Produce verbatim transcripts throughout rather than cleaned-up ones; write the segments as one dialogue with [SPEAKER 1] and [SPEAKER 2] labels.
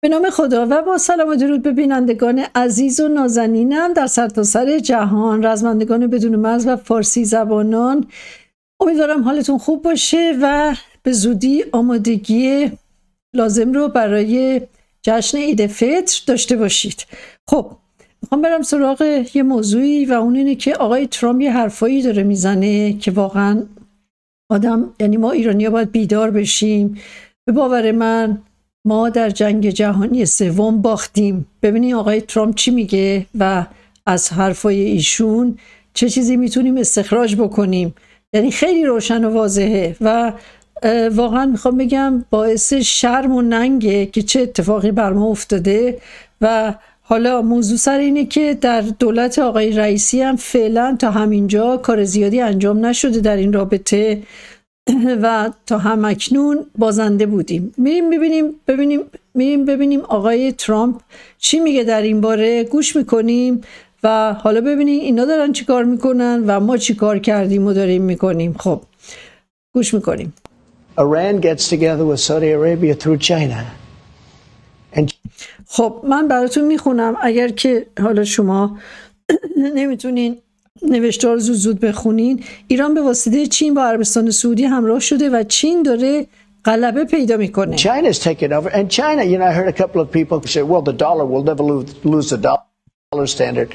[SPEAKER 1] به نام خدا و با سلام و درود به بینندگان عزیز و نازنینم در سرتاسر جهان، رزمندگان بدون مرز و فارسی زبانان، امیدوارم حالتون خوب باشه و به زودی آمادگی لازم رو برای جشن عید فطر داشته باشید. خب میخوام برم سراغ یه موضوعی و اون اینه که آقای ترامپ یه حرفایی داره میزنه که واقعا آدم، یعنی ما ایرانی‌ها باید بیدار بشیم. به باور من ما در جنگ جهانی سوم باختیم. ببینید آقای ترامپ چی میگه و از حرفای ایشون چه چیزی میتونیم استخراج بکنیم. یعنی خیلی روشن و واضحه و واقعا میخوام بگم باعث شرم و ننگه که چه اتفاقی بر ما افتاده. و حالا موضوع سر اینه که در دولت آقای رئیسی هم فعلا تا همینجا کار زیادی انجام نشده در این رابطه و تا همکنون بازنده بودیم. میریم ببینیم ببینیم میریم ببینیم آقای ترامپ چی میگه در این باره. گوش میکنیم و حالا ببینیم اینا دارن چی کار میکنن و ما چی کار کردیم و داریم میکنیم. خب گوش میکنیم.
[SPEAKER 2] Iran gets together with Saudi Arabia through China. And...
[SPEAKER 1] خب من براتون میخونم اگر که حالا شما نمیتونین نوشته رو زود زود بخونین. ایران به واسطه چین با عربستان سعودی همراه شده و چین داره غلبه پیدا میکنه.
[SPEAKER 2] China's taken over and China, you know, I heard a couple of people say, well, the dollar will never lose the dollar standard.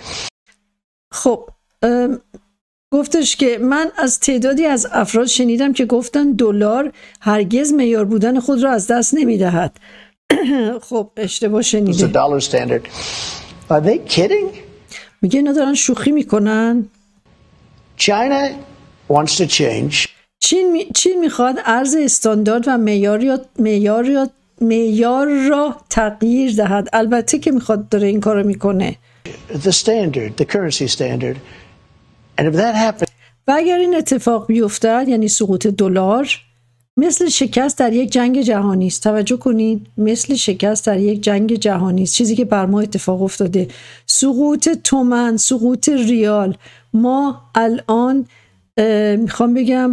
[SPEAKER 1] خب گفتش که من از تعدادی از افراد شنیدم که گفتن دلار هرگز معیار بودن خود را از دست نمیدهد. خب اشتباه شنیده.
[SPEAKER 2] The dollar standard. Are they kidding?
[SPEAKER 1] میگه اینا دارن شوخی میکنن.
[SPEAKER 2] China wants to change.
[SPEAKER 1] چین می... چین میخواد ارز استاندارد و معیار یا معیار یا معیار را تغییر دهد. البته که میخواد داره این کارو میکنه.
[SPEAKER 2] The standard, the currency standard. And if that happens...
[SPEAKER 1] و اگر این اتفاق بیفتد، یعنی سقوط دلار، مثل شکست در یک جنگ جهانی است. توجه کنید، مثل شکست در یک جنگ جهانی است، چیزی که بر ما اتفاق افتاده. سقوط تومان، سقوط ریال. ما الان میخوام بگم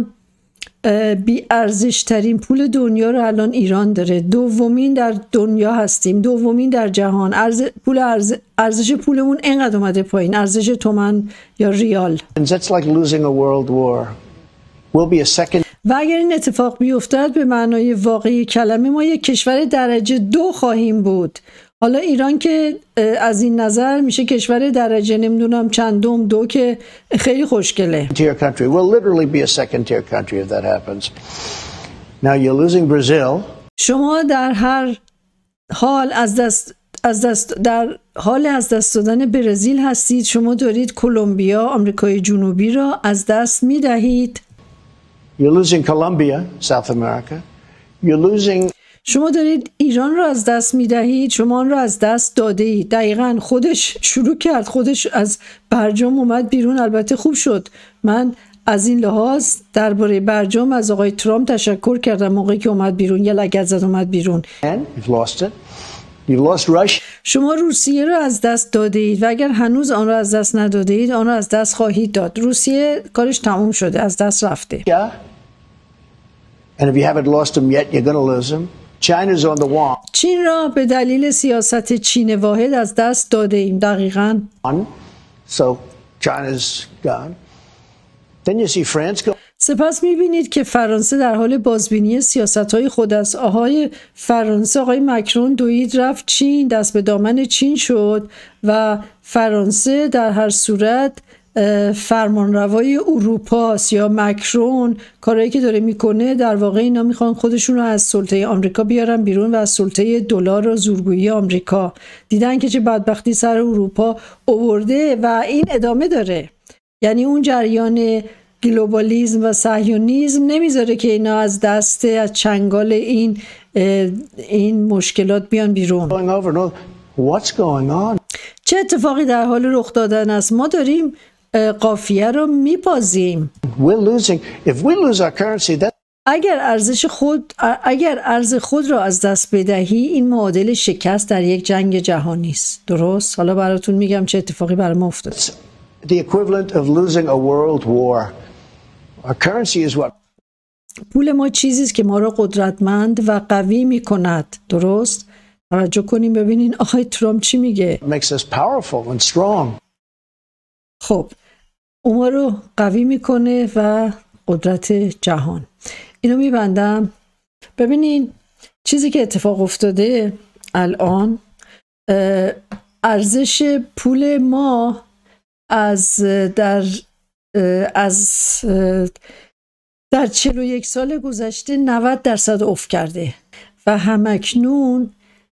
[SPEAKER 1] بی ارزش ترین پول دنیا رو الان ایران داره. دومین در دنیا هستیم، دومین در جهان. ارز پول ارز ارزش پولمون اینقدر اومده پایین، ارزش تومان یا ریال.
[SPEAKER 2] That's like losing a world war. Will be a second...
[SPEAKER 1] و اگر این اتفاق بیفتد به معنای واقعی کلمه ما یک کشور درجه دو خواهیم بود. حالا ایران که از این نظر میشه کشور درجه نمیدونم چندم دو که خیلی خوشگله.
[SPEAKER 2] Tier country will literally be a second tier country if that happens. Now you're losing Brazil.
[SPEAKER 1] شما در هر حال از دست از دست در حال از دست دادن برزیل هستید. شما دارید کلمبیا، آمریکای جنوبی را از دست میدهید.
[SPEAKER 2] You're losing Colombia, South America. You're losing...
[SPEAKER 1] شما دارید ایران رو از دست میدهید. شما آن رو از دست داده اید. دقیقاً خودش شروع کرد، خودش از برجام اومد بیرون. البته خوب شد. من از این لحاظ درباره برجام از آقای ترامپ تشکر کردم موقعی که اومد بیرون، یه لگد زد اومد بیرون.
[SPEAKER 2] You've lost it. You've lost Russia.
[SPEAKER 1] شما روسیه رو از دست داده اید و اگر هنوز آن رو از دست نداده اید آن رو از دست خواهید داد. روسیه کارش تموم شده، از دست رفته.
[SPEAKER 2] Yeah. And if you haven't lost them yet, you're going to lose them. China's on the wall.
[SPEAKER 1] چین را به دلیل سیاست چین واحد از دست داده ایم. دقیقاً.
[SPEAKER 2] So China's gone. Then you see France go.
[SPEAKER 1] سپس میبینید که فرانسه در حال بازبینی سیاست‌های خود است. آقای فرانسه، آقای مکرون دوید رفت چین، دست به دامن چین شد و فرانسه در هر صورت فرمانروای اروپا است. یا مکرون کارهایی که داره میکنه در واقع اینا میخوان خودشون رو از سلطه آمریکا بیارن بیرون و از سلطه دلار و زورگویی آمریکا. دیدن که چه بدبختی سر اروپا آورده و این ادامه داره. یعنی اون جریان گلوبالیسم و صهیونیسم نمیذاره که اینا از دست از چنگال این این مشکلات بیان بیرون.
[SPEAKER 2] What's going on?
[SPEAKER 1] چه اتفاقی در حال رخ دادن است؟ ما داریم قافیه رو میبازیم.
[SPEAKER 2] We're losing. If we lose our currency, that...
[SPEAKER 1] اگر ارزش خود اگر ارز خود را از دست بدهی این معادل شکست در یک جنگ جهانی است. درست؟ حالا براتون میگم چه اتفاقی برای ما افتاد.
[SPEAKER 2] The equivalent of losing a world war. Our currency is what...
[SPEAKER 1] پول ما چیزی است که ما را قدرتمند و قوی میکند. درست؟ توجه کنیم ببینین آقای ترامپ چی میگه.
[SPEAKER 2] It makes us powerful and strong.
[SPEAKER 1] خب اون ما رو قوی میکنه و قدرت جهان. اینو میبندم. ببینین چیزی که اتفاق افتاده الان، ارزش پول ما از در از در چهل و یک سال گذشته نود درصد افت کرده و همکنون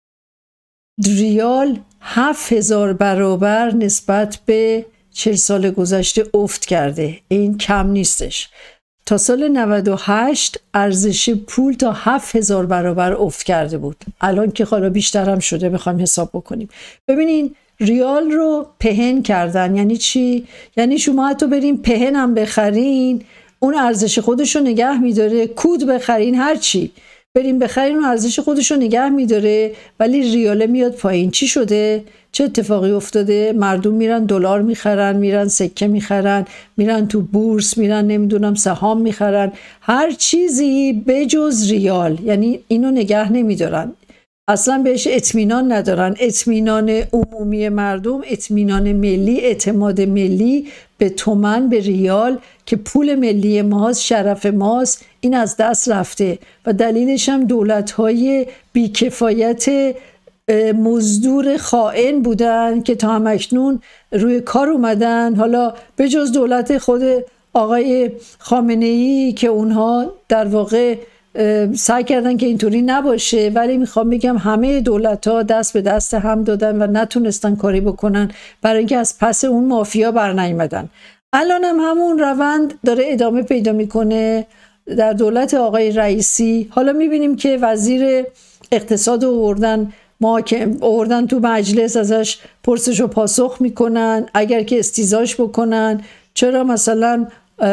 [SPEAKER 1] ریال هفت هزار برابر نسبت به چهل سال گذشته افت کرده. این کم نیستش. تا سال نود و هشت ارزش پول تا هفت هزار برابر افت کرده بود. الان که حالا بیشتر هم شده، بخوایم حساب بکنیم. ببینین ریال رو پهن کردن. یعنی چی؟ یعنی شما حتی بریم پهن هم بخرین اون ارزش خودش رو نگه میداره. کود بخرین، هر چی بریم بخرین اون ارزش خودش رو نگه میداره، ولی ریاله میاد پایین. چی شده؟ چه اتفاقی افتاده؟ مردم میرن دلار میخرن، میرن سکه میخرن، میرن تو بورس، میرن نمیدونم سهام میخرن، هر چیزی بجز ریال. یعنی اینو نگه نمیدارن، اصلا بهش اطمینان ندارن. اطمینان عمومی مردم، اطمینان ملی، اعتماد ملی به تومان، به ریال که پول ملی ماست، شرف ماست، این از دست رفته و دلیلش هم دولت‌های بیکفایت مزدور خائن بودن که تا همکنون روی کار اومدن. حالا به جز دولت خود آقای خامنه‌ای که اونها در واقع سعی کردن که اینطوری نباشه، ولی میخوام بگم همه دولت‌ها دست به دست هم دادن و نتونستن کاری بکنن برای اینکه از پس اون مافیا برنیامدن. الان هم همون روند داره ادامه پیدا میکنه در دولت آقای رئیسی. حالا میبینیم که وزیر اقتصاد آوردن، ما که آوردن تو مجلس ازش پرسش و پاسخ میکنن، اگر که استیزاش بکنن چرا مثلا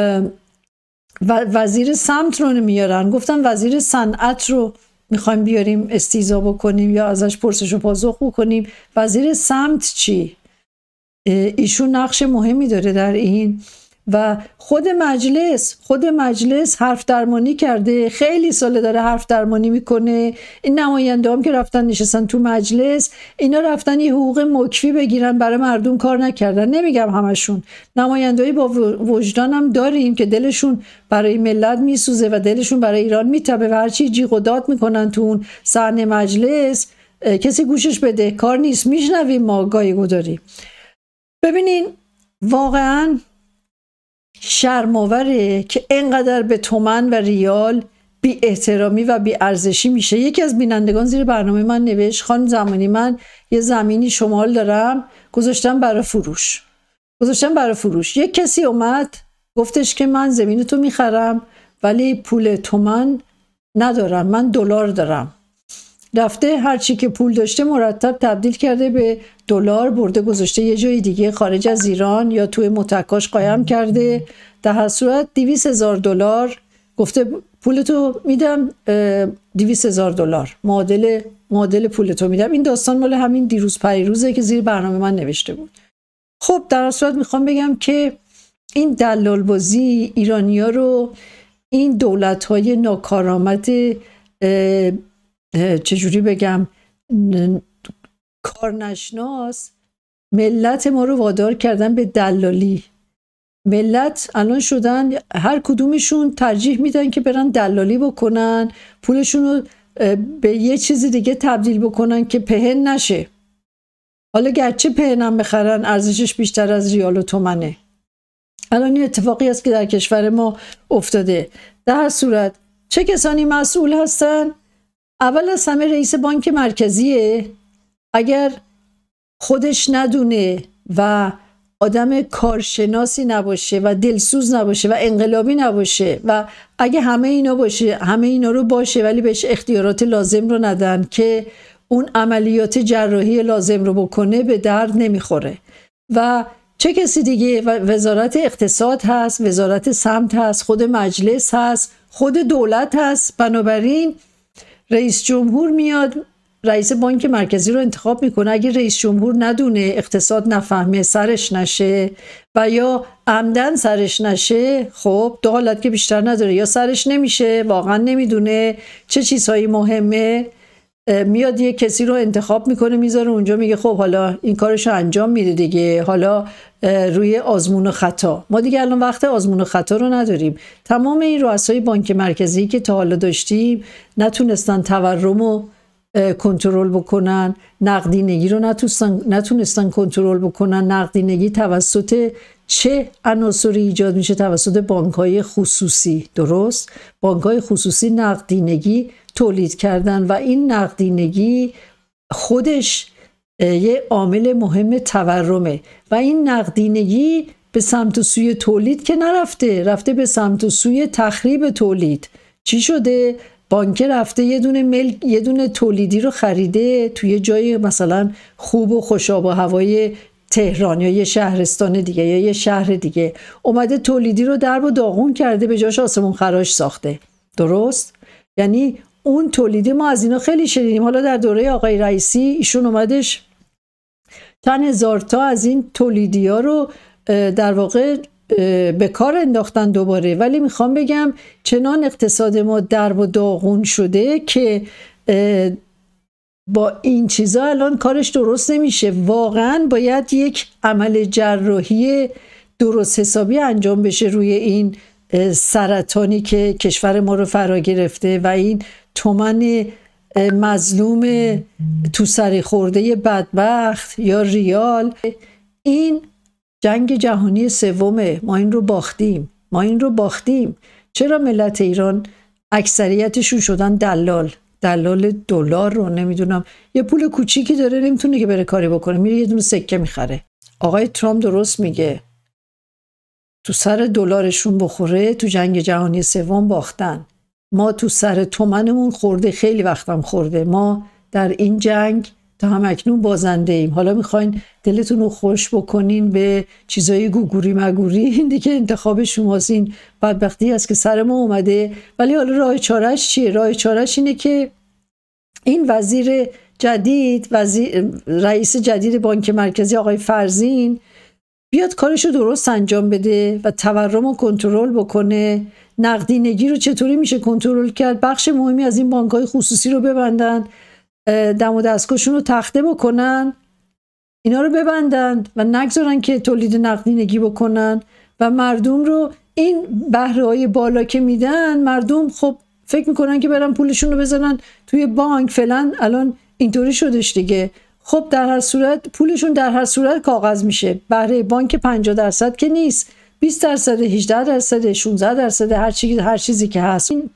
[SPEAKER 1] وزیر سمت رو نمیارن. گفتن وزیر صنعت رو میخوایم بیاریم استیزا بکنیم یا ازش پرسش و پاسخ بکنیم. وزیر سمت چی؟ ایشون نقش مهمی داره در این. و خود مجلس خود مجلس حرف درمانی کرده، خیلی ساله داره حرف درمانی میکنه. این نماینده هم که رفتن نشستن تو مجلس، اینا رفتن یه حقوق مکفی بگیرن، برای مردم کار نکردن. نمیگم همشون، نماینده‌ای با وجدان هم داریم که دلشون برای ملت میسوزه و دلشون برای ایران میتبه و هرچی جیغ و داد میکنن تو اون صحن مجلس، کسی گوشش بده کار نیست، میشنویم ما گاهی گداری. ببینین واقعا شرم‌آوره که اینقدر به تومان و ریال بی احترامی و بی ارزشی میشه. یکی از بینندگان زیر برنامه من نوشت خانم زمانی من یه زمینی شمال دارم گذاشتم برای فروش گذاشتم برای فروش یک کسی اومد گفتش که من زمین تو میخرم ولی پول تومان ندارم، من دلار دارم. رفته هرچی که پول داشته مرتب تبدیل کرده به دلار، برده گذاشته یه جای دیگه خارج از ایران یا توی متکاش قایم کرده. در هر صورت دویست هزار دلار گفته پولتو میدم، دویست هزار دلار معادل معادل پولتو میدم. این داستان مال همین دیروز پریروزه که زیر برنامه من نوشته بود. خب در هر صورت میخوام بگم که این دلال بازی ایرانی‌ها رو، این دولت‌های ناکارآمد چجوری بگم کارنشناس، ملت ما رو وادار کردن به دلالی. ملت الان شدن هر کدومشون ترجیح میدن که برن دلالی بکنن، پولشون رو به یه چیزی دیگه تبدیل بکنن که پهن نشه. حالا گرچه پهنم بخرن ارزشش بیشتر از ریال و تومنه. الان این اتفاقی است که در کشور ما افتاده. در هر صورت چه کسانی مسئول هستن؟ اول از همه رئیس بانک مرکزیه. اگر خودش ندونه و آدم کارشناسی نباشه و دلسوز نباشه و انقلابی نباشه و اگه همه اینا باشه، همه اینا رو باشه ولی بهش اختیارات لازم رو ندن که اون عملیات جراحی لازم رو بکنه، به درد نمیخوره. و چه کسی دیگه؟ وزارت اقتصاد هست، وزارت سمت هست، خود مجلس هست، خود دولت هست. بنابراین رئیس جمهور میاد رئیس بانک مرکزی رو انتخاب میکنه. اگه رئیس جمهور ندونه، اقتصاد نفهمه، سرش نشه و یا عمدن سرش نشه، خب دو حالت که بیشتر نداره: یا سرش نمیشه، واقعا نمیدونه چه چیزهایی مهمه، میاد یه کسی رو انتخاب میکنه میذاره اونجا، میگه خب حالا این کارشو انجام میده دیگه، حالا روی آزمون و خطا. ما دیگه الان وقت آزمون و خطا رو نداریم. تمام این رؤسای بانک مرکزی که تا حالا داشتیم نتونستن تورم رو کنترل بکنن، نقدینگی رو نتونستن نتونستن کنترل بکنن. نقدینگی توسط چه عناصری ایجاد میشه؟ توسط بانک‌های خصوصی. درست؟ بانک‌های خصوصی نقدینگی تولید کردن و این نقدینگی خودش یه عامل مهم تورمه و این نقدینگی به سمت و سوی تولید که نرفته، رفته به سمت و سوی تخریب تولید. چی شده؟ بانک رفته یه دونه ملک یه دونه تولیدی رو خریده توی جای مثلا خوب و خوشاب و هوای تهران یا یه شهرستان دیگه یا یه شهر دیگه، اومده تولیدی رو درب و داغون کرده، به جاش آسمون خراش ساخته. درست؟ یعنی اون تولیدی ما از اینا خیلی شنیدیم. حالا در دوره آقای رئیسی ایشون اومدش چند هزار تا از این تولیدی ها رو در واقع به کار انداختن دوباره. ولی میخوام بگم چنان اقتصاد ما درب و داغون شده که با این چیزا الان کارش درست نمیشه. واقعا باید یک عمل جراحی درست حسابی انجام بشه روی این سرطانی که کشور ما رو فرا گرفته و این تومن مظلوم تو سری خورده بدبخت یا ریال. این جنگ جهانی سومه، ما این رو باختیم ما این رو باختیم. چرا ملت ایران اکثریتشون شدن دلال دلال دلار رو؟ نمیدونم، یه پول کوچیکی داره نمیتونه که بره کاری بکنه، میره یه دونه سکه میخره. آقای ترامپ درست میگه، تو سر دلارشون بخوره تو جنگ جهانی سوم باختن. ما تو سر تومنمون خورده، خیلی وقتم خورده. ما در این جنگ تا هم اکنون بازنده ایم. حالا میخواین دلتون رو خوش بکنین به چیزای گوگوری مگوری، این دیگه انتخاب شماست. این بدبختی است که سر ما اومده. ولی حالا راه چارش چیه؟ راه چارش اینه که این وزیر جدید، وزیر رئیس جدید بانک مرکزی آقای فرزین بیاد کارشو درست انجام بده و تورم رو کنترل بکنه. نقدینگی رو چطوری میشه کنترل کرد؟ بخش مهمی از این بانک‌های خصوصی رو ببندن، دم و دستگاهشون رو تخته بکنن، اینا رو ببندن و نگذارن که تولید نقدینگی بکنن و مردم رو این بهره‌های بالا که میدن، مردم خب فکر میکنن که برن پولشون رو بزنن توی بانک. فعلا الان اینطوری شدش دیگه. خب در هر صورت پولشون در هر صورت کاغذ میشه. بهره بانک پنجاه درصد که نیست، بیست درصد، هجده درصد، شانزده درصد، هر چیزی هر چیزی که هست. این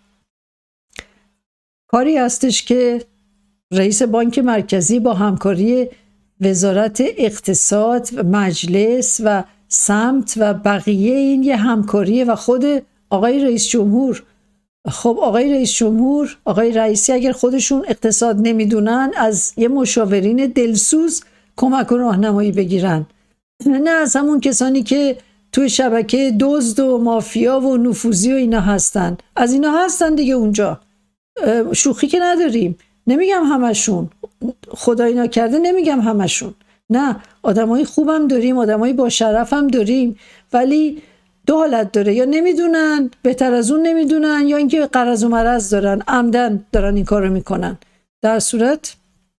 [SPEAKER 1] کاری هستش که رئیس بانک مرکزی با همکاری وزارت اقتصاد و مجلس و سمت و بقیه، این یه همکاریه و خود آقای رئیس جمهور. خب آقای رئیس جمهور، آقای رئیسی اگر خودشون اقتصاد نمیدونن از یه مشاورین دلسوز کمک و راهنمایی بگیرن، نه از همون کسانی که توی شبکه دزد و مافیا و نفوذی و اینا هستن. از اینا هستن دیگه اونجا، شوخی که نداریم. نمیگم همشون، خدای نکرده نمیگم همشون، نه، آدمای خوبم داریم، آدمای با شرف هم داریم، ولی دو حالت داره، یا نمیدونن بهتر از اون نمیدونن، یا اینکه قرض و مرض دارن، عمدن دارن این کارو میکنن. در صورت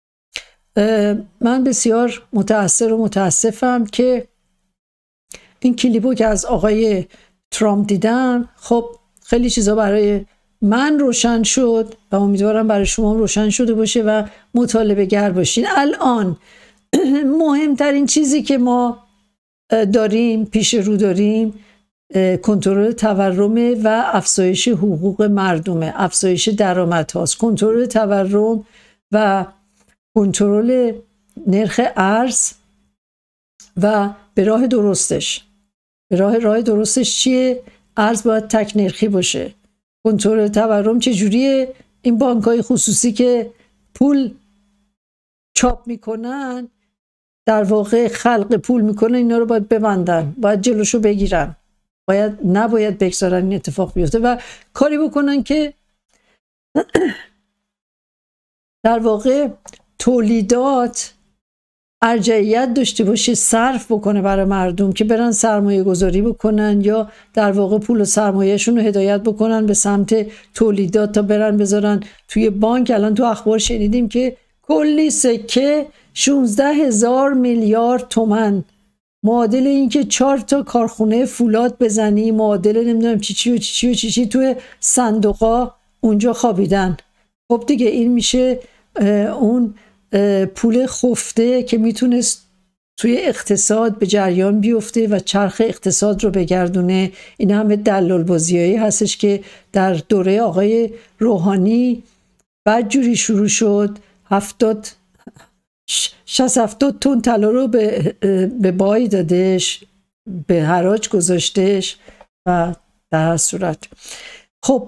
[SPEAKER 1] من بسیار متأثر و متاسفم که این کلیپو که از آقای ترامپ دیدم، خب خیلی چیزا برای من روشن شد و امیدوارم برای شما هم روشن شده باشه و مطالبه گر باشین. الان مهمترین چیزی که ما داریم پیش رو داریم کنترل تورم و افزایش حقوق مردمه، افزایش درآمد هاست. کنترل تورم و کنترل نرخ ارز و به راه درستش. به راه راه درستش چیه؟ ارز باید تک نرخی باشه. کنترل تورم چجوریه؟ این بانک‌های خصوصی که پول چاپ میکنن، در واقع خلق پول میکنن، اینا رو باید ببندن، باید جلوشو بگیرن، باید نباید بگذارن این اتفاق بیفته و کاری بکنن که در واقع تولیدات ارجحیت داشته باشه صرف بکنه برای مردم که برن سرمایه گذاری بکنن یا در واقع پول و سرمایهشون رو هدایت بکنن به سمت تولیدات تا برن بذارن توی بانک. الان تو اخبار شنیدیم که کلی سکه شانزده هزار میلیارد تومن، معادل این که چهار تا کارخونه فولاد بزنی، معادل نمیدونم چی چی و چی چی و چی چی توی صندوقا اونجا خوابیدن. خب دیگه این میشه اون پول خفته که میتونست توی اقتصاد به جریان بیفته و چرخ اقتصاد رو بگردونه. این همه دلال بازیایی هستش که در دوره آقای روحانی بعد جوری شروع شد. هفتاد شصت هفتاد تن طلا رو به به بای دادش، به حراج گذاشتش و در هر صورت خب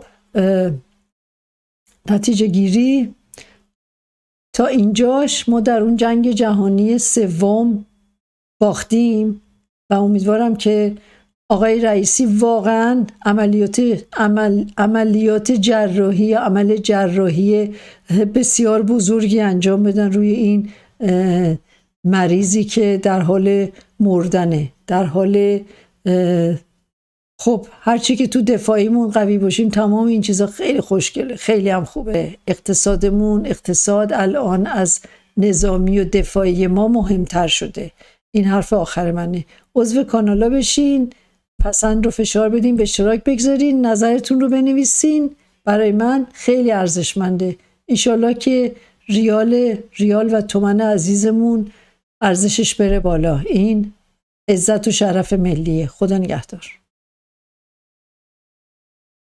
[SPEAKER 1] نتیجه گیری تا اینجاش ما در اون جنگ جهانی سوم باختیم و امیدوارم که آقای رئیسی واقعا عملیات عمل عملیات جراحی عمل جراحی بسیار بزرگی انجام بدن روی این مریضی که در حال مردنه، در حال خب هرچی که تو دفاعیمون قوی باشیم تمام این چیزا خیلی خوشگله، خیلی هم خوبه. اقتصادمون اقتصاد الان از نظامی و دفاعی ما مهمتر شده. این حرف آخر منه. عضو کانالا بشین، پسند رو فشار بدین، به اشتراک بگذارین، نظرتون رو بنویسین. برای من خیلی ارزشمنده. انشالله که ریال ریال و تومن عزیزمون ارزشش بره بالا. این عزت و شرف ملیه. خدا نگهدار.